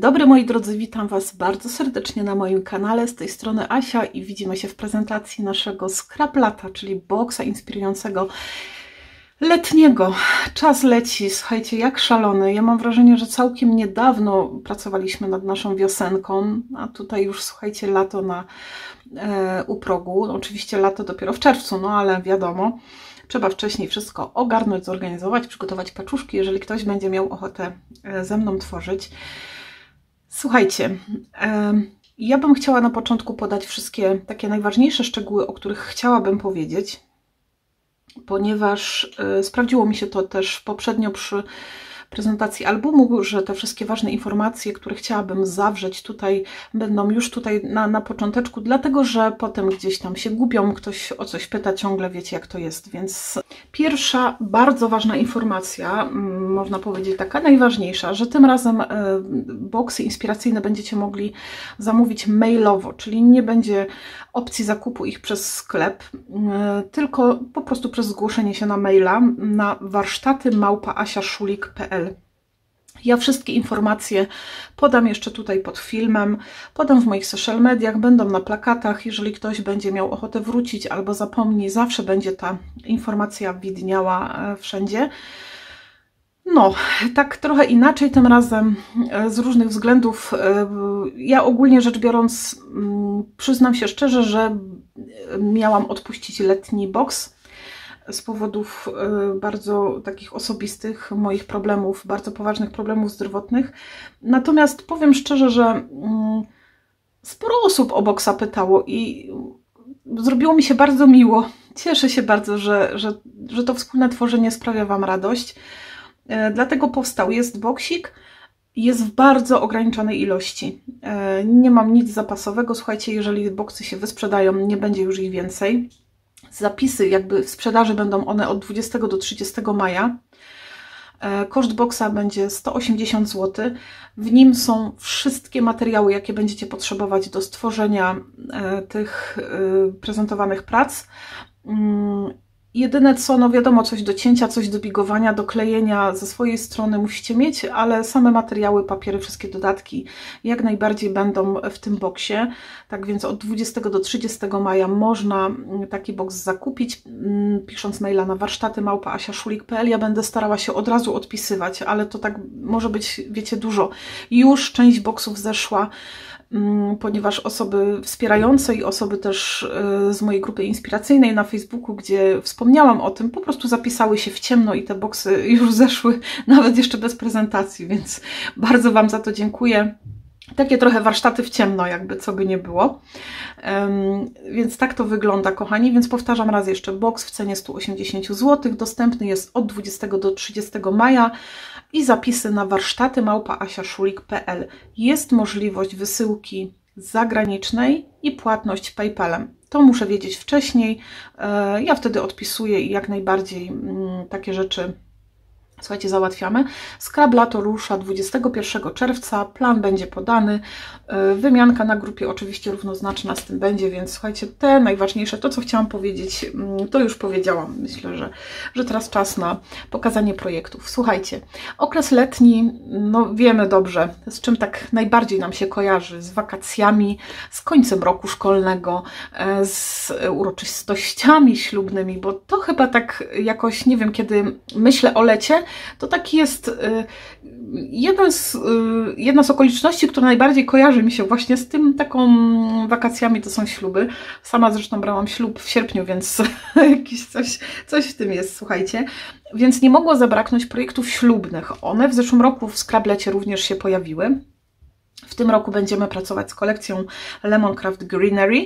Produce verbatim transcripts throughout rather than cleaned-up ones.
dobry moi drodzy, witam Was bardzo serdecznie na moim kanale, z tej strony Asia i widzimy się w prezentacji naszego scrap lata, czyli boksa inspirującego letniego. Czas leci, słuchajcie, jak szalony. Ja mam wrażenie, że całkiem niedawno pracowaliśmy nad naszą wiosenką, a tutaj już słuchajcie, lato na e, u progu. Oczywiście lato dopiero w czerwcu, no ale wiadomo. Trzeba wcześniej wszystko ogarnąć, zorganizować, przygotować paczuszki, jeżeli ktoś będzie miał ochotę ze mną tworzyć. Słuchajcie, ja bym chciała na początku podać wszystkie takie najważniejsze szczegóły, o których chciałabym powiedzieć, ponieważ sprawdziło mi się to też poprzednio przy prezentacji albumu, że te wszystkie ważne informacje, które chciałabym zawrzeć tutaj, będą już tutaj na, na począteczku, dlatego że potem gdzieś tam się gubią, ktoś o coś pyta, ciągle wiecie jak to jest, więc pierwsza bardzo ważna informacja, można powiedzieć taka najważniejsza, że tym razem boksy inspiracyjne będziecie mogli zamówić mailowo, czyli nie będzie opcji zakupu ich przez sklep, tylko po prostu przez zgłoszenie się na maila na warsztaty małpa asia szulik kropka p l. Ja wszystkie informacje podam jeszcze tutaj pod filmem, podam w moich social mediach, będą na plakatach. Jeżeli ktoś będzie miał ochotę wrócić albo zapomni, zawsze będzie ta informacja widniała wszędzie. No, tak trochę inaczej tym razem, z różnych względów. Ja ogólnie rzecz biorąc, przyznam się szczerze, że miałam odpuścić letni boks z powodów bardzo takich osobistych, moich problemów, bardzo poważnych problemów zdrowotnych. Natomiast powiem szczerze, że sporo osób o boksa pytało i zrobiło mi się bardzo miło. Cieszę się bardzo, że, że, że to wspólne tworzenie sprawia Wam radość. Dlatego powstał. Jest boksik, jest w bardzo ograniczonej ilości. Nie mam nic zapasowego. Słuchajcie, jeżeli boksy się wysprzedają, nie będzie już ich więcej. Zapisy jakby w sprzedaży będą one od dwudziestego do trzydziestego maja. Koszt boksa będzie sto osiemdziesiąt złotych. W nim są wszystkie materiały, jakie będziecie potrzebować do stworzenia tych prezentowanych prac. Jedyne co, no wiadomo, coś do cięcia, coś do bigowania, do klejenia ze swojej strony musicie mieć, ale same materiały, papiery, wszystkie dodatki jak najbardziej będą w tym boksie. Tak więc od dwudziestego do trzydziestego maja można taki boks zakupić, pisząc maila na warsztaty małpa asia szulik kropka p l. Ja będę starała się od razu odpisywać, ale to tak może być, wiecie, dużo. Już część boksów zeszła, ponieważ osoby wspierające i osoby też z mojej grupy inspiracyjnej na Facebooku, gdzie wspomniałam o tym, po prostu zapisały się w ciemno i te boksy już zeszły, nawet jeszcze bez prezentacji, więc bardzo Wam za to dziękuję. Takie trochę warsztaty w ciemno, jakby co by nie było. Um, więc tak to wygląda, kochani. Więc powtarzam raz jeszcze, boks w cenie stu osiemdziesięciu złotych. Dostępny jest od dwudziestego do trzydziestego maja i zapisy na warsztaty małpa asia szulik kropka p l. Jest możliwość wysyłki zagranicznej i płatność PayPalem. To muszę wiedzieć wcześniej. Ja wtedy odpisuję i jak najbardziej takie rzeczy, słuchajcie, załatwiamy. Scrap lato rusza dwudziestego pierwszego czerwca, plan będzie podany, wymianka na grupie oczywiście równoznaczna z tym będzie, więc słuchajcie, te najważniejsze, to co chciałam powiedzieć, to już powiedziałam. Myślę, że, że teraz czas na pokazanie projektów. Słuchajcie, okres letni, no wiemy dobrze, z czym tak najbardziej nam się kojarzy, z wakacjami, z końcem roku szkolnego, z uroczystościami ślubnymi, bo to chyba tak jakoś, nie wiem, kiedy myślę o lecie, to taki jest jeden z, jedna z okoliczności, która najbardziej kojarzy mi się właśnie z tym taką wakacjami, to są śluby. Sama zresztą brałam ślub w sierpniu, więc jakieś coś, coś w tym jest, słuchajcie. Więc nie mogło zabraknąć projektów ślubnych. One w zeszłym roku w Scraplecie również się pojawiły. W tym roku będziemy pracować z kolekcją Lemoncraft Greenery.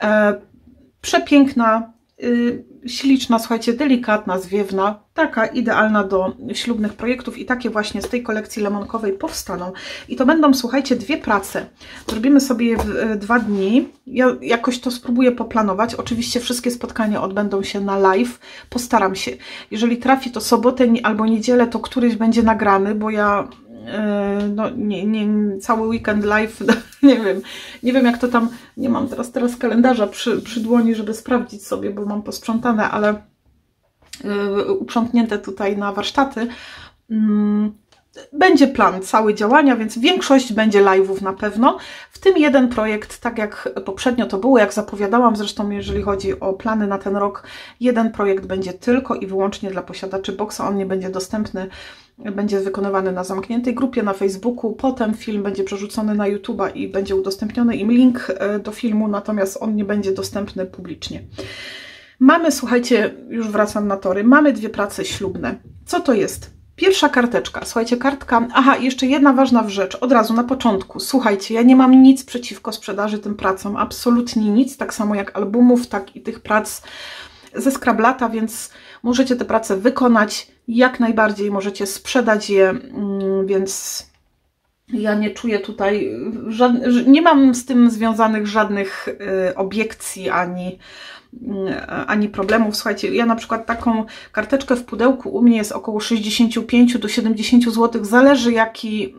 Przepiękna, śliczna, słuchajcie, delikatna, zwiewna, taka idealna do ślubnych projektów i takie właśnie z tej kolekcji lemonkowej powstaną. I to będą, słuchajcie, dwie prace. Zrobimy sobie je w dwa dni. Ja jakoś to spróbuję poplanować. Oczywiście wszystkie spotkania odbędą się na live. Postaram się. Jeżeli trafi to sobotę albo niedzielę, to któryś będzie nagrany, bo ja no nie, nie, cały weekend live, nie wiem, nie wiem jak to tam, nie mam teraz teraz kalendarza przy, przy dłoni, żeby sprawdzić sobie, bo mam posprzątane, ale yy, uprzątnięte tutaj na warsztaty. Yy, będzie plan cały działania, więc większość będzie live'ów na pewno. W tym jeden projekt, tak jak poprzednio to było, jak zapowiadałam, zresztą jeżeli chodzi o plany na ten rok, jeden projekt będzie tylko i wyłącznie dla posiadaczy boxa, on nie będzie dostępny, będzie wykonywany na zamkniętej grupie na Facebooku, potem film będzie przerzucony na YouTube'a i będzie udostępniony im link do filmu, natomiast on nie będzie dostępny publicznie. Mamy, słuchajcie, już wracam na tory, mamy dwie prace ślubne. Co to jest? Pierwsza karteczka, słuchajcie, kartka, aha, jeszcze jedna ważna rzecz, od razu na początku, słuchajcie, ja nie mam nic przeciwko sprzedaży tym pracom, absolutnie nic, tak samo jak albumów, tak i tych prac ze Scrablata, więc możecie te prace wykonać, jak najbardziej możecie sprzedać je, więc ja nie czuję tutaj, nie mam z tym związanych żadnych obiekcji ani ani problemów. Słuchajcie, ja na przykład taką karteczkę w pudełku u mnie jest około sześćdziesiąt pięć do siedemdziesięciu złotych, zależy jaki,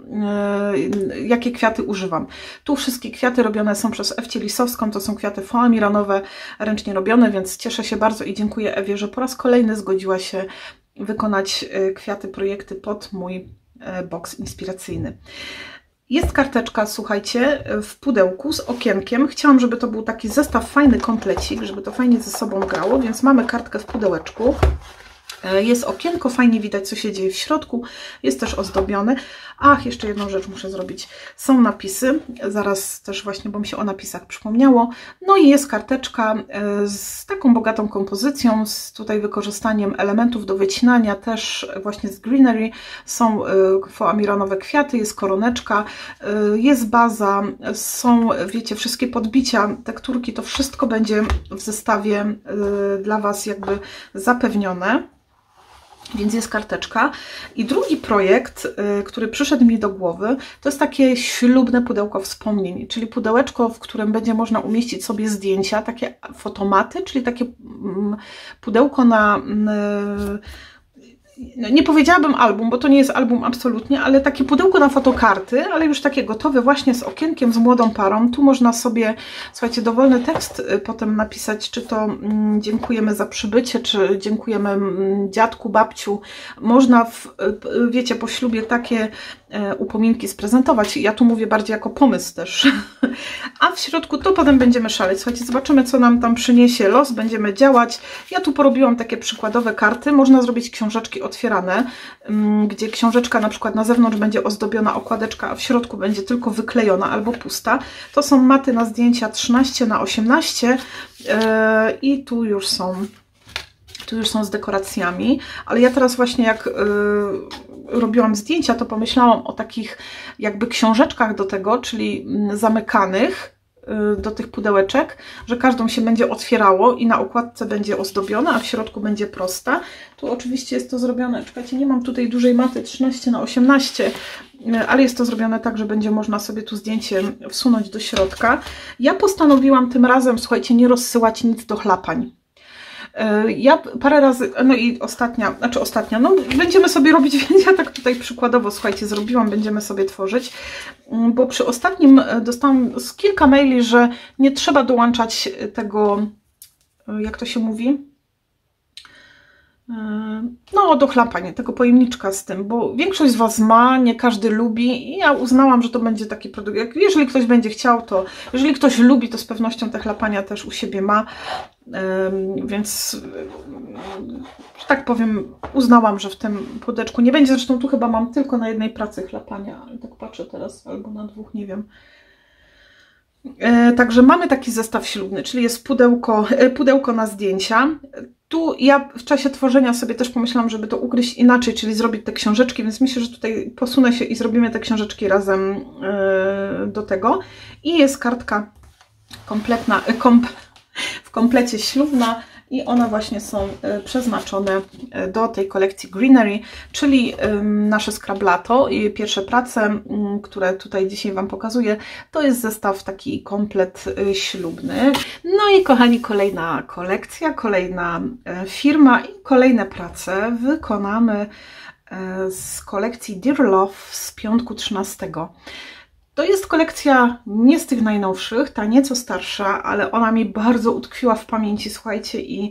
jakie kwiaty używam. Tu wszystkie kwiaty robione są przez Ewcię Lisowską, to są kwiaty foamiranowe, ręcznie robione, więc cieszę się bardzo i dziękuję Ewie, że po raz kolejny zgodziła się wykonać kwiaty, projekty pod mój boks inspiracyjny. Jest karteczka, słuchajcie, w pudełku z okienkiem. Chciałam, żeby to był taki zestaw, fajny komplecik, żeby to fajnie ze sobą grało, więc mamy kartkę w pudełeczku. Jest okienko, fajnie widać, co się dzieje w środku. Jest też ozdobiony. Ach, jeszcze jedną rzecz muszę zrobić. Są napisy, zaraz też właśnie, bo mi się o napisach przypomniało. No i jest karteczka z taką bogatą kompozycją, z tutaj wykorzystaniem elementów do wycinania, też właśnie z greenery. Są foamiranowe kwiaty, jest koroneczka, jest baza, są, wiecie, wszystkie podbicia, tekturki, to wszystko będzie w zestawie dla Was jakby zapewnione. Więc jest karteczka. I drugi projekt, y, który przyszedł mi do głowy, to jest takie ślubne pudełko wspomnień, czyli pudełeczko, w którym będzie można umieścić sobie zdjęcia, takie fotomaty, czyli takie mm, pudełko na... Y, nie powiedziałabym album, bo to nie jest album absolutnie, ale takie pudełko na fotokarty, ale już takie gotowe właśnie z okienkiem, z młodą parą. Tu można sobie, słuchajcie, dowolny tekst potem napisać, czy to mm, dziękujemy za przybycie, czy dziękujemy mm, dziadku, babciu. Można, w, wiecie, po ślubie takie e, upominki sprezentować. Ja tu mówię bardziej jako pomysł też. A w środku to potem będziemy szaleć. Słuchajcie, zobaczymy, co nam tam przyniesie los, będziemy działać. Ja tu porobiłam takie przykładowe karty. Można zrobić książeczki otwierane, gdzie książeczka na przykład na zewnątrz będzie ozdobiona okładeczka, a w środku będzie tylko wyklejona albo pusta. To są maty na zdjęcia trzynaście na osiemnaście i tu już są tu już są z dekoracjami, ale ja teraz właśnie jak robiłam zdjęcia, to pomyślałam o takich jakby książeczkach do tego, czyli zamykanych do tych pudełeczek, że każdą się będzie otwierało i na okładce będzie ozdobiona, a w środku będzie prosta. Tu oczywiście jest to zrobione, czekajcie, nie mam tutaj dużej maty trzynaście na osiemnaście, ale jest to zrobione tak, że będzie można sobie tu zdjęcie wsunąć do środka. Ja postanowiłam tym razem, słuchajcie, nie rozsyłać nic do chlapań. Ja parę razy, no i ostatnia, znaczy ostatnia, no będziemy sobie robić, więc ja tak tutaj przykładowo, słuchajcie, zrobiłam, będziemy sobie tworzyć, bo przy ostatnim dostałam z kilka maili, że nie trzeba dołączać tego, jak to się mówi, no do chlapania, tego pojemniczka z tym, bo większość z Was ma, nie każdy lubi i ja uznałam, że to będzie taki produkt, jak, jeżeli ktoś będzie chciał, to jeżeli ktoś lubi, to z pewnością te chlapania też u siebie ma, więc, że tak powiem, uznałam, że w tym pudełeczku nie będzie, zresztą tu chyba mam tylko na jednej pracy chlapania, tak patrzę teraz, albo na dwóch, nie wiem. Także mamy taki zestaw ślubny, czyli jest pudełko, pudełko na zdjęcia. Tu ja w czasie tworzenia sobie też pomyślałam, żeby to ugryźć inaczej, czyli zrobić te książeczki, więc myślę, że tutaj posunę się i zrobimy te książeczki razem do tego. I jest kartka kompletna, komp w komplecie ślubna i one właśnie są przeznaczone do tej kolekcji Greenery, czyli nasze Scrablato i pierwsze prace, które tutaj dzisiaj Wam pokazuję, to jest zestaw taki komplet ślubny. No i kochani, kolejna kolekcja, kolejna firma i kolejne prace wykonamy z kolekcji Dear Love z piątku trzynastego. To jest kolekcja nie z tych najnowszych, ta nieco starsza, ale ona mi bardzo utkwiła w pamięci, słuchajcie, i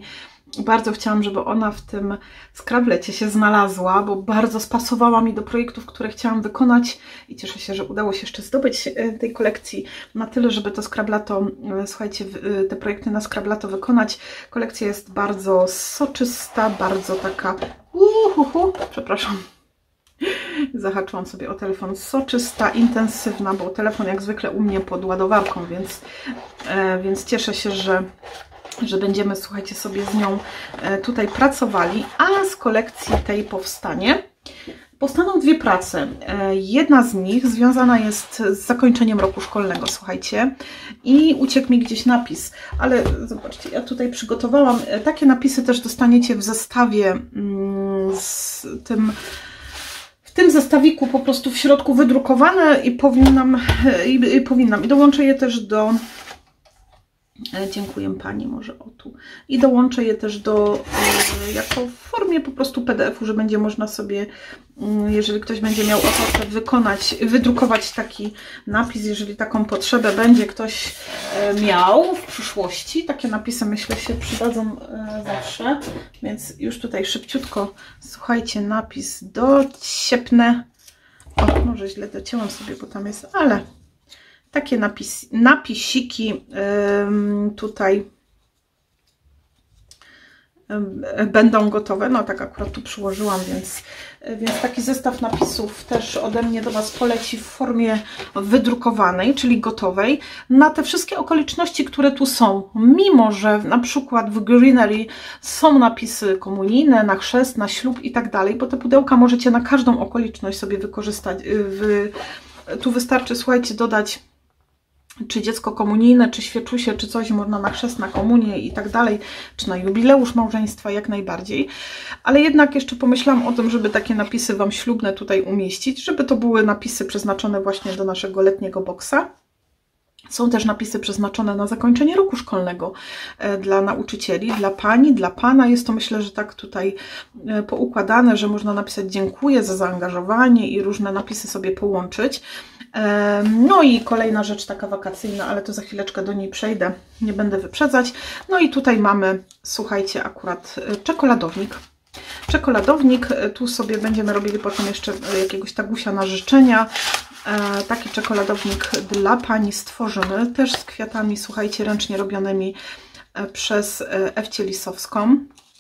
Bardzo chciałam, żeby ona w tym Scrablecie się znalazła, bo bardzo spasowała mi do projektów, które chciałam wykonać i cieszę się, że udało się jeszcze zdobyć tej kolekcji na tyle, żeby to Scrablato, słuchajcie, te projekty na Scrablato wykonać. Kolekcja jest bardzo soczysta, bardzo taka, uhuhu, przepraszam, zahaczyłam sobie o telefon, soczysta, intensywna, bo telefon jak zwykle u mnie pod ładowarką, więc, więc cieszę się, że że będziemy, słuchajcie, sobie z nią tutaj pracowali, a z kolekcji tej powstanie. Powstaną dwie prace. Jedna z nich związana jest z zakończeniem roku szkolnego, słuchajcie, i uciekł mi gdzieś napis, ale zobaczcie, ja tutaj przygotowałam, takie napisy też dostaniecie w zestawie z tym, w tym zestawiku po prostu w środku wydrukowane i powinnam, i, i powinnam, i dołączę je też do... Dziękuję Pani, może o tu. I dołączę je też do, jako w formie po prostu P D F-u, że będzie można sobie, jeżeli ktoś będzie miał ochotę wykonać, wydrukować taki napis, jeżeli taką potrzebę będzie ktoś miał w przyszłości. Takie napisy, myślę, się przydadzą zawsze, więc już tutaj szybciutko, słuchajcie, napis dociepnę. O, może źle docięłam sobie, bo tam jest, ale... Takie napis, napisiki ym, tutaj ym, będą gotowe. No tak akurat tu przyłożyłam, więc, więc taki zestaw napisów też ode mnie do Was poleci w formie wydrukowanej, czyli gotowej. Na te wszystkie okoliczności, które tu są, mimo że na przykład w Greenery są napisy komunijne, na chrzest, na ślub i tak dalej, bo te pudełka możecie na każdą okoliczność sobie wykorzystać. Wy, tu wystarczy, słuchajcie, dodać czy dziecko komunijne, czy świeczusie, czy coś, można na chrzest, na komunię i tak dalej, czy na jubileusz małżeństwa, jak najbardziej. Ale jednak jeszcze pomyślałam o tym, żeby takie napisy Wam ślubne tutaj umieścić, żeby to były napisy przeznaczone właśnie do naszego letniego boksa. Są też napisy przeznaczone na zakończenie roku szkolnego dla nauczycieli, dla Pani, dla Pana. Jest to, myślę, że tak tutaj poukładane, że można napisać dziękuję za zaangażowanie i różne napisy sobie połączyć. No i kolejna rzecz taka wakacyjna, ale to za chwileczkę do niej przejdę, nie będę wyprzedzać. No i tutaj mamy, słuchajcie, akurat czekoladownik. Czekoladownik, tu sobie będziemy robili potem jeszcze jakiegoś tagusia na życzenia. Taki czekoladownik dla Pani stworzymy, też z kwiatami, słuchajcie, ręcznie robionymi przez Ewcię Lisowską.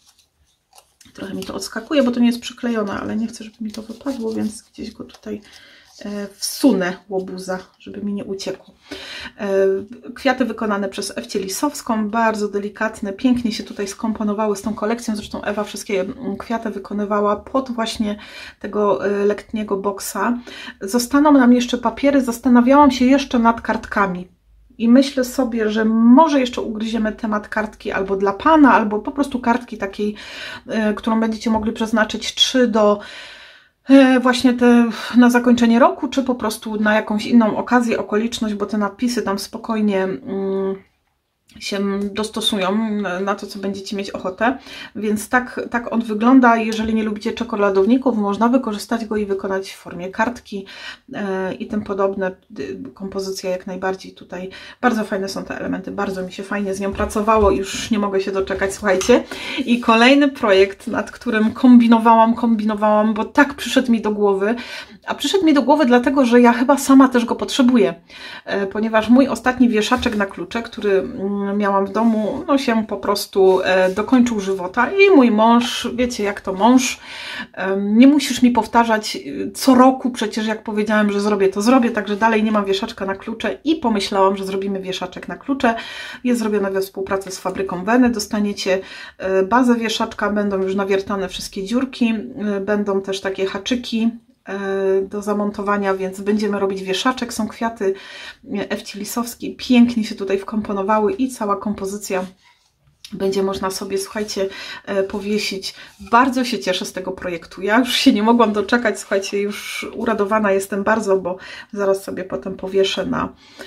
Trochę mi to odskakuje, bo to nie jest przyklejone, ale nie chcę, żeby mi to wypadło, więc gdzieś go tutaj wsunę, łobuza, żeby mi nie uciekł. Kwiaty wykonane przez Ewcię Lisowską, bardzo delikatne, pięknie się tutaj skomponowały z tą kolekcją, zresztą Ewa wszystkie kwiaty wykonywała pod właśnie tego letniego boksa. Zostaną nam jeszcze papiery, zastanawiałam się jeszcze nad kartkami. I myślę sobie, że może jeszcze ugryziemy temat kartki albo dla Pana, albo po prostu kartki takiej, którą będziecie mogli przeznaczyć trzy do właśnie te na zakończenie roku, czy po prostu na jakąś inną okazję, okoliczność, bo te napisy tam spokojnie mm, się dostosują na to, co będziecie mieć ochotę. Więc tak, tak on wygląda. Jeżeli nie lubicie czekoladowników, można wykorzystać go i wykonać w formie kartki yy, i tym podobne. Kompozycja jak najbardziej tutaj. Bardzo fajne są te elementy. Bardzo mi się fajnie z nią pracowało. Już nie mogę się doczekać, słuchajcie. I kolejny projekt, nad którym kombinowałam, kombinowałam, bo tak przyszedł mi do głowy. A przyszedł mi do głowy dlatego, że ja chyba sama też go potrzebuję, yy, ponieważ mój ostatni wieszaczek na klucze, który miałam w domu, no się po prostu e, dokończył żywota i mój mąż, wiecie jak to mąż, e, nie musisz mi powtarzać co roku, przecież jak powiedziałem, że zrobię, to zrobię, także dalej nie mam wieszaczka na klucze i pomyślałam, że zrobimy wieszaczek na klucze. Jest zrobione we współpracy z fabryką Weny, dostaniecie e, bazę wieszaczka, będą już nawiertane wszystkie dziurki, e, będą też takie haczyki do zamontowania, więc będziemy robić wieszaczek. Są kwiaty Ewci Lisowskiej, pięknie się tutaj wkomponowały i cała kompozycja będzie można sobie, słuchajcie, powiesić. Bardzo się cieszę z tego projektu. Ja już się nie mogłam doczekać, słuchajcie, już uradowana jestem bardzo, bo zaraz sobie potem powieszę na,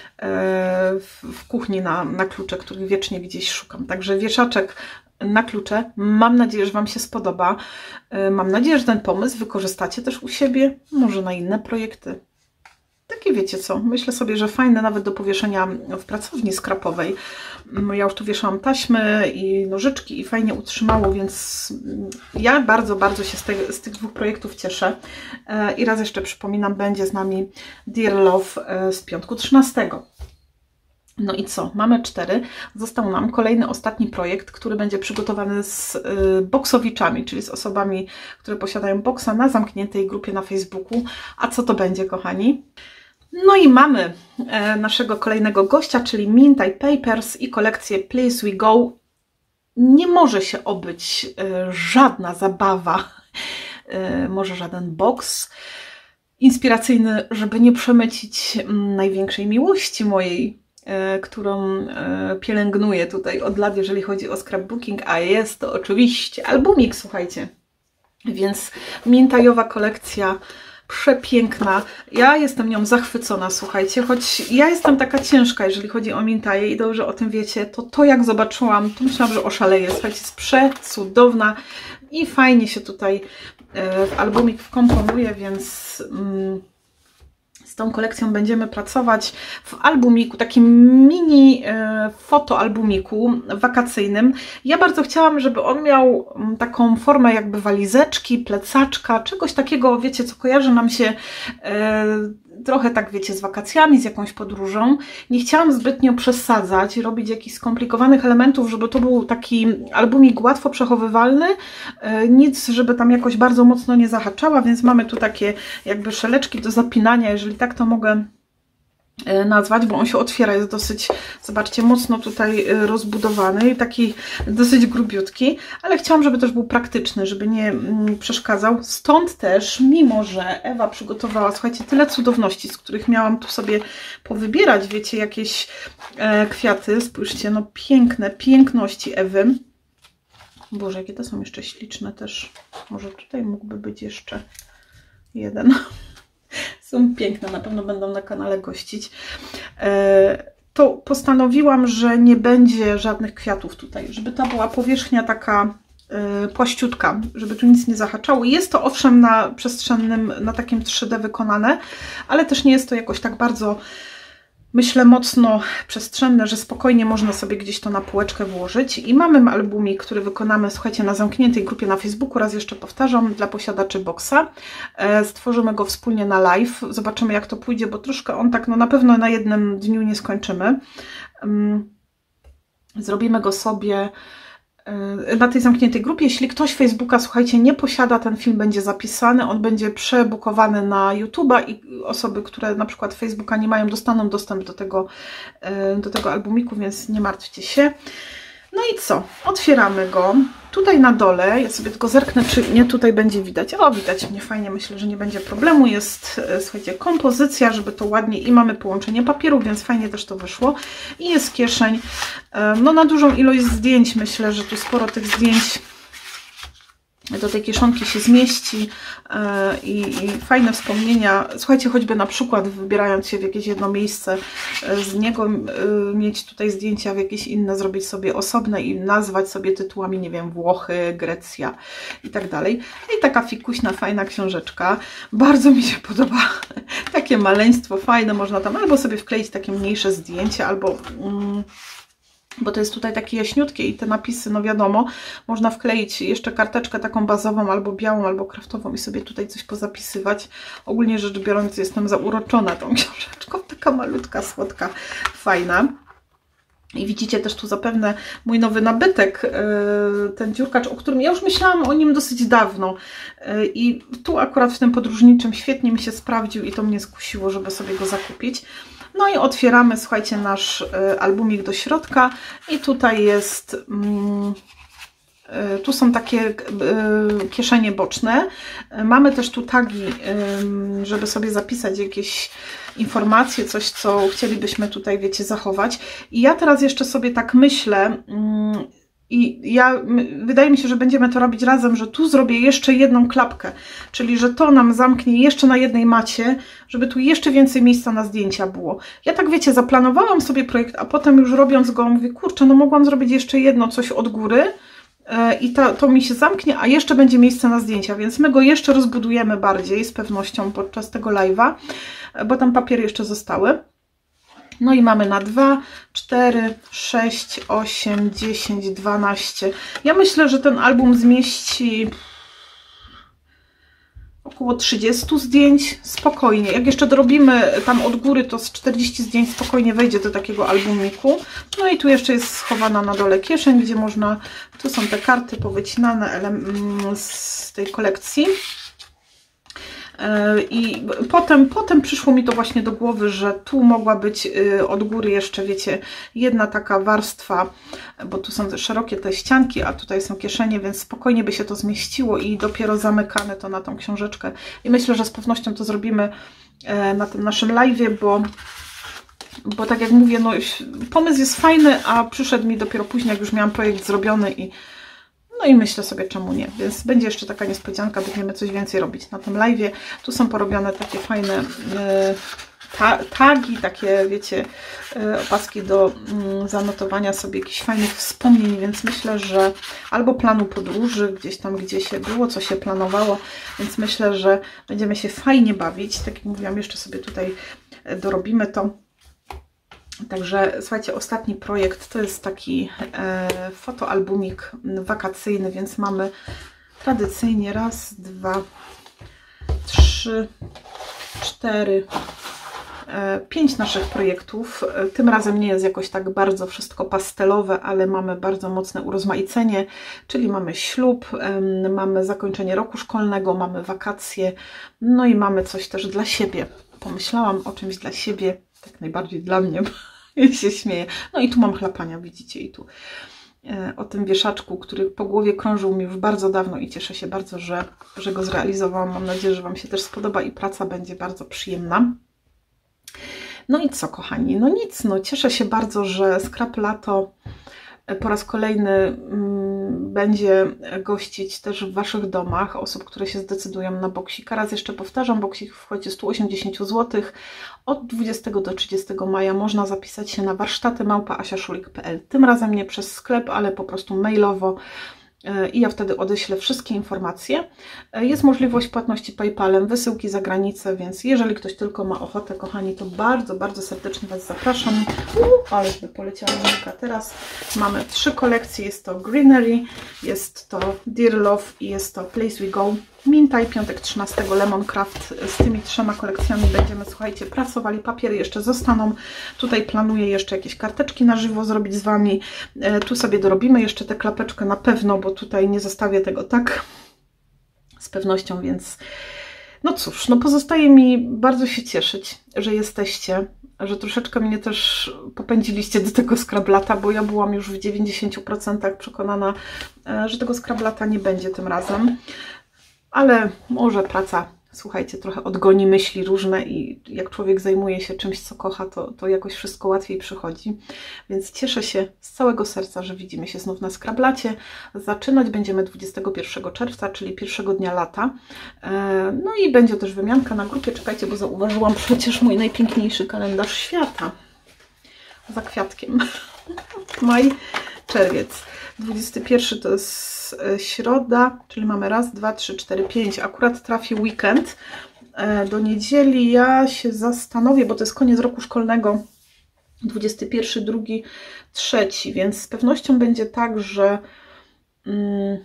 w kuchni na, na klucze, których wiecznie gdzieś szukam. Także wieszaczek na klucze. Mam nadzieję, że Wam się spodoba. Mam nadzieję, że ten pomysł wykorzystacie też u siebie, może na inne projekty. takie wiecie co, myślę sobie, że fajne nawet do powieszenia w pracowni skrapowej. Ja już tu wieszałam taśmy i nożyczki i fajnie utrzymało, więc ja bardzo, bardzo się z, te, z tych dwóch projektów cieszę. I raz jeszcze przypominam, będzie z nami Dear Love z piątku trzynastego. No i co? Mamy cztery. Został nam kolejny, ostatni projekt, który będzie przygotowany z y, boksowiczami, czyli z osobami, które posiadają boksa na zamkniętej grupie na Facebooku. A co to będzie, kochani? No i mamy e, naszego kolejnego gościa, czyli Mintaj Papers i kolekcję Please We Go. Nie może się obyć e, żadna zabawa, e, może żaden boks inspiracyjny, żeby nie przemycić m, największej miłości mojej, którą pielęgnuję tutaj od lat, jeżeli chodzi o scrapbooking, a jest to oczywiście albumik, słuchajcie. Więc mintajowa kolekcja, przepiękna. Ja jestem nią zachwycona, słuchajcie, choć ja jestem taka ciężka, jeżeli chodzi o mintaje i dobrze o tym wiecie, to to jak zobaczyłam, to myślałam, że oszaleję. Słuchajcie, jest przecudowna i fajnie się tutaj w albumik wkomponuje, więc... Mm, z tą kolekcją będziemy pracować w albumiku, takim mini e, fotoalbumiku wakacyjnym. Ja bardzo chciałam, żeby on miał taką formę jakby walizeczki, plecaczka, czegoś takiego, wiecie, co kojarzy nam się e, trochę tak, wiecie, z wakacjami, z jakąś podróżą. Nie chciałam zbytnio przesadzać, robić jakichś skomplikowanych elementów, żeby to był taki albumik łatwo przechowywalny, e, nic, żeby tam jakoś bardzo mocno nie zahaczała, więc mamy tu takie jakby szeleczki do zapinania, jeżeli tak to mogę nazwać, bo on się otwiera, jest dosyć, zobaczcie, mocno tutaj rozbudowany i taki dosyć grubiutki, ale chciałam, żeby też był praktyczny, żeby nie przeszkadzał. Stąd też, mimo że Ewa przygotowała, słuchajcie, tyle cudowności, z których miałam tu sobie powybierać, wiecie, jakieś e, kwiaty, spójrzcie, no piękne, piękności Ewy. Boże, jakie to są jeszcze śliczne też. Może tutaj mógłby być jeszcze jeden. Są piękne, na pewno będą na kanale gościć. To postanowiłam, że nie będzie żadnych kwiatów tutaj, żeby to była powierzchnia taka płaściutka, żeby tu nic nie zahaczało. Jest to owszem na przestrzennym, na takim trzy D wykonane, ale też nie jest to jakoś tak bardzo, myślę, mocno przestrzenne, że spokojnie można sobie gdzieś to na półeczkę włożyć. I mamy albumik, który wykonamy, słuchajcie, na zamkniętej grupie na Facebooku, raz jeszcze powtarzam, dla posiadaczy boksa. E, stworzymy go wspólnie na live, zobaczymy jak to pójdzie, bo troszkę on tak, no na pewno na jednym dniu nie skończymy. Um, zrobimy go sobie na tej zamkniętej grupie. Jeśli ktoś Facebooka, słuchajcie, nie posiada, ten film będzie zapisany, on będzie przebukowany na YouTube'a i osoby, które na przykład Facebooka nie mają, dostaną dostęp do tego, do tego albumiku, więc nie martwcie się. No i co? Otwieramy go. Tutaj na dole, ja sobie tylko zerknę, czy nie tutaj będzie widać. O, widać mnie fajnie, myślę, że nie będzie problemu. Jest, słuchajcie, kompozycja, żeby to ładnie i mamy połączenie papieru, więc fajnie też to wyszło. I jest kieszeń. No na dużą ilość zdjęć, myślę, że tu sporo tych zdjęć do tej kieszonki się zmieści i, i fajne wspomnienia. Słuchajcie, choćby na przykład wybierając się w jakieś jedno miejsce z niego, mieć tutaj zdjęcia w jakieś inne, zrobić sobie osobne i nazwać sobie tytułami, nie wiem, Włochy, Grecja i tak dalej. I taka fikuśna, fajna książeczka. Bardzo mi się podoba takie maleństwo, fajne, można tam albo sobie wkleić takie mniejsze zdjęcie, albo... Mm, bo to jest tutaj takie jaśniutkie i te napisy, no wiadomo, można wkleić jeszcze karteczkę taką bazową, albo białą, albo kraftową i sobie tutaj coś pozapisywać. Ogólnie rzecz biorąc, jestem zauroczona tą książeczką, taka malutka, słodka, fajna. I widzicie też tu zapewne mój nowy nabytek, ten dziurkacz, o którym ja już myślałam o nim dosyć dawno. I tu akurat w tym podróżniczym świetnie mi się sprawdził i to mnie skusiło, żeby sobie go zakupić. No i otwieramy, słuchajcie, nasz albumik do środka i tutaj jest, tu są takie kieszenie boczne. Mamy też tu tagi, żeby sobie zapisać jakieś informacje, coś, co chcielibyśmy tutaj, wiecie, zachować. I ja teraz jeszcze sobie tak myślę, i ja, wydaje mi się, że będziemy to robić razem, że tu zrobię jeszcze jedną klapkę, czyli że to nam zamknie jeszcze na jednej macie, żeby tu jeszcze więcej miejsca na zdjęcia było. Ja tak, wiecie, zaplanowałam sobie projekt, a potem już robiąc go mówię, kurczę, no mogłam zrobić jeszcze jedno coś od góry, i to, to mi się zamknie, a jeszcze będzie miejsce na zdjęcia, więc my go jeszcze rozbudujemy bardziej z pewnością podczas tego live'a, bo tam papiery jeszcze zostały. No i mamy na dwa, cztery, sześć, osiem, dziesięć, dwanaście. Ja myślę, że ten album zmieści około trzydzieści zdjęć, spokojnie. Jak jeszcze dorobimy tam od góry, to z czterdzieści zdjęć spokojnie wejdzie do takiego albumiku. No i tu jeszcze jest schowana na dole kieszeń, gdzie można, tu są te karty powycinane z tej kolekcji. I potem, potem przyszło mi to właśnie do głowy, że tu mogła być od góry jeszcze, wiecie, jedna taka warstwa, bo tu są szerokie te ścianki, a tutaj są kieszenie, więc spokojnie by się to zmieściło i dopiero zamykane to na tą książeczkę. I myślę, że z pewnością to zrobimy na tym naszym live'ie, bo, bo tak jak mówię, no, pomysł jest fajny, a przyszedł mi dopiero później, jak już miałam projekt zrobiony i no i myślę sobie, czemu nie. Więc będzie jeszcze taka niespodzianka, będziemy coś więcej robić na tym live'ie. Tu są porobione takie fajne e, ta, tagi, takie wiecie, e, opaski do mm, zanotowania sobie jakichś fajnych wspomnień, więc myślę, że albo planu podróży, gdzieś tam, gdzie się było, co się planowało, więc myślę, że będziemy się fajnie bawić. Tak jak mówiłam, jeszcze sobie tutaj dorobimy to. Także słuchajcie, ostatni projekt to jest taki e, fotoalbumik wakacyjny, więc mamy tradycyjnie raz, dwa, trzy, cztery, e, pięć naszych projektów. Tym razem nie jest jakoś tak bardzo wszystko pastelowe, ale mamy bardzo mocne urozmaicenie, czyli mamy ślub, e, mamy zakończenie roku szkolnego, mamy wakacje, no i mamy coś też dla siebie. Pomyślałam o czymś dla siebie, tak najbardziej dla mnie, i się śmieję. No i tu mam chlapania, widzicie, i tu e, o tym wieszaczku, który po głowie krążył mi już bardzo dawno i cieszę się bardzo, że, że go zrealizowałam. Mam nadzieję, że Wam się też spodoba i praca będzie bardzo przyjemna. No i co, kochani? No nic, no cieszę się bardzo, że Scrap Lato po raz kolejny mm, będzie gościć też w Waszych domach osób, które się zdecydują na boksika. Raz jeszcze powtarzam, boksik wchodzi sto osiemdziesiąt złotych. Od dwudziestego do trzydziestego maja można zapisać się na warsztaty małpa asia szulik kropka p l. Tym razem nie przez sklep, ale po prostu mailowo. I ja wtedy odeślę wszystkie informacje. Jest możliwość płatności PayPalem, wysyłki za granicę, więc jeżeli ktoś tylko ma ochotę, kochani, to bardzo, bardzo serdecznie Was zapraszam. Uuu, ale by poleciała muzyka. Teraz mamy trzy kolekcje. Jest to Greenery, jest to Dear Love i jest to Place We Go. Mintaj, piątek trzynastego, Lemoncraft. Z tymi trzema kolekcjami będziemy, słuchajcie, pracowali. Papiery jeszcze zostaną. Tutaj planuję jeszcze jakieś karteczki na żywo zrobić z Wami. E, tu sobie dorobimy jeszcze tę klapeczkę na pewno, bo tutaj nie zostawię tego tak z pewnością, więc no cóż, no pozostaje mi bardzo się cieszyć, że jesteście, że troszeczkę mnie też popędziliście do tego Scrablata, bo ja byłam już w dziewięćdziesięciu procentach przekonana, że tego Scrablata nie będzie tym razem. Ale może praca, słuchajcie, trochę odgoni myśli różne i jak człowiek zajmuje się czymś, co kocha, to, to jakoś wszystko łatwiej przychodzi. Więc cieszę się z całego serca, że widzimy się znów na Scrablacie. Zaczynać będziemy dwudziestego pierwszego czerwca, czyli pierwszego dnia lata. No i będzie też wymianka na grupie. Czekajcie, bo zauważyłam przecież mój najpiękniejszy kalendarz świata. Za kwiatkiem. Maj, czerwiec. dwudziesty pierwszy to jest środa, czyli mamy raz, dwa, trzy, cztery, pięć. Akurat trafi weekend. Do niedzieli ja się zastanowię, bo to jest koniec roku szkolnego. dwudziesty pierwszy, drugi, trzeci, więc z pewnością będzie tak, że hmm,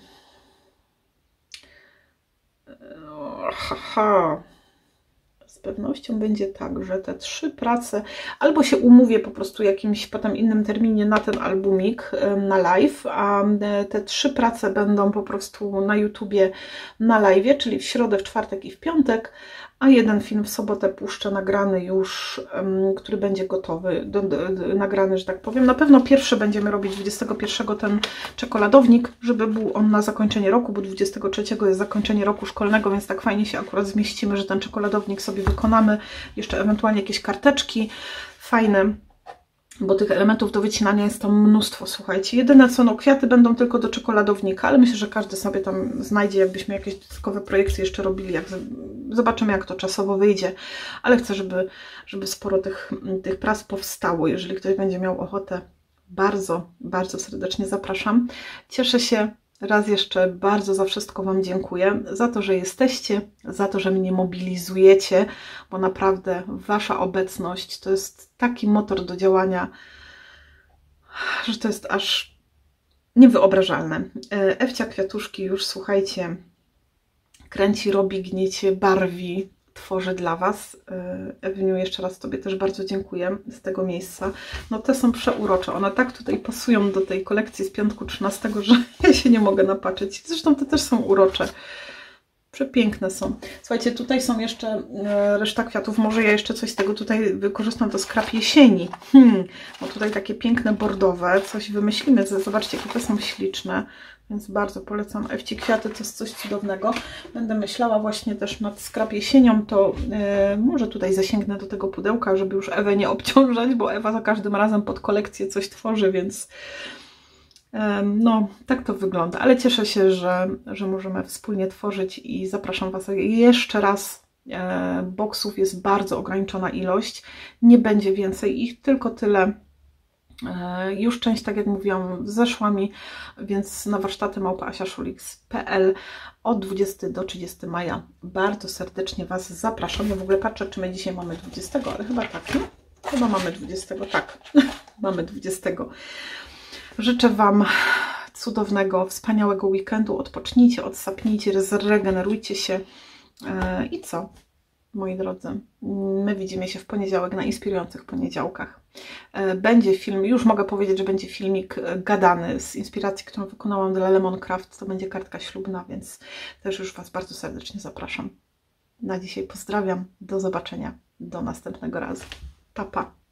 haha, z pewnością będzie tak, że te trzy prace, albo się umówię po prostu jakimś potem innym terminie na ten albumik, na live, a te trzy prace będą po prostu na YouTubie na live, czyli w środę, w czwartek i w piątek, a jeden film w sobotę puszczę nagrany już, um, który będzie gotowy, do, do, do, nagrany, że tak powiem. Na pewno pierwszy będziemy robić dwudziestego pierwszego ten czekoladownik, żeby był on na zakończenie roku, bo dwudziestego trzeciego jest zakończenie roku szkolnego, więc tak fajnie się akurat zmieścimy, że ten czekoladownik sobie wykonamy. Jeszcze ewentualnie jakieś karteczki fajne, bo tych elementów do wycinania jest tam mnóstwo, słuchajcie. Jedyne co, no kwiaty będą tylko do czekoladownika, ale myślę, że każdy sobie tam znajdzie, jakbyśmy jakieś dodatkowe projekty jeszcze robili, jak zobaczymy, jak to czasowo wyjdzie, ale chcę, żeby, żeby sporo tych, tych prac powstało. Jeżeli ktoś będzie miał ochotę, bardzo, bardzo serdecznie zapraszam. Cieszę się raz jeszcze bardzo za wszystko Wam dziękuję, za to, że jesteście, za to, że mnie mobilizujecie, bo naprawdę Wasza obecność to jest taki motor do działania, że to jest aż niewyobrażalne. Ewcia Kwiatuszki już, słuchajcie, kręci, robi, gniecie, barwi, tworzy dla Was. Ewiniu, jeszcze raz Tobie też bardzo dziękuję z tego miejsca. No te są przeurocze. One tak tutaj pasują do tej kolekcji z piątku trzynastego, że ja się nie mogę napatrzeć. Zresztą te też są urocze. Przepiękne są. Słuchajcie, tutaj są jeszcze reszta kwiatów. Może ja jeszcze coś z tego tutaj wykorzystam do skrap jesieni. Hmm, bo tutaj takie piękne bordowe. Coś wymyślimy. Zobaczcie, jakie te są śliczne. Więc bardzo polecam Ewci kwiaty. To jest coś cudownego. Będę myślała właśnie też nad skrap jesienią. To yy, może tutaj zasięgnę do tego pudełka, żeby już Ewę nie obciążać, bo Ewa za każdym razem pod kolekcję coś tworzy, więc... No, tak to wygląda, ale cieszę się, że, że możemy wspólnie tworzyć i zapraszam Was jeszcze raz. Boksów jest bardzo ograniczona ilość, nie będzie więcej ich, tylko tyle. Już część, tak jak mówiłam, zeszła mi, więc na warsztaty małpa asia szuliks kropka p l od dwudziestego do trzydziestego maja bardzo serdecznie Was zapraszam. Ja w ogóle patrzę, czy my dzisiaj mamy dwudziestego, ale chyba tak, nie? Chyba mamy dwudziestego, tak, mamy dwudziestego. Życzę Wam cudownego, wspaniałego weekendu. Odpocznijcie, odsapnijcie, zregenerujcie się. I co, moi drodzy? My widzimy się w poniedziałek na inspirujących poniedziałkach. Będzie film, już mogę powiedzieć, że będzie filmik gadany z inspiracji, którą wykonałam dla Lemoncraft. To będzie kartka ślubna, więc też już Was bardzo serdecznie zapraszam. Na dzisiaj pozdrawiam. Do zobaczenia. Do następnego razu. Pa, pa.